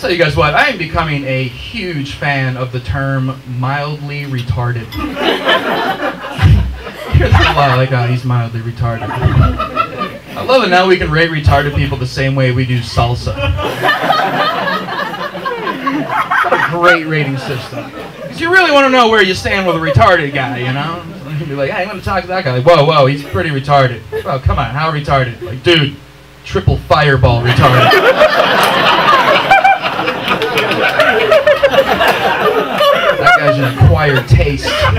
tell you guys what, I am becoming a huge fan of the term mildly retarded. Here's a lot like, oh, he's mildly retarded. I love it now we can rate retarded people the same way we do salsa. What a great rating system. Because you really want to know where you stand with a retarded guy, you know? You can be like, hey, I'm going to talk to that guy. Like, whoa, whoa, he's pretty retarded. Oh, come on, how retarded? Like, dude, triple fireball retarded. That guy's an acquired taste.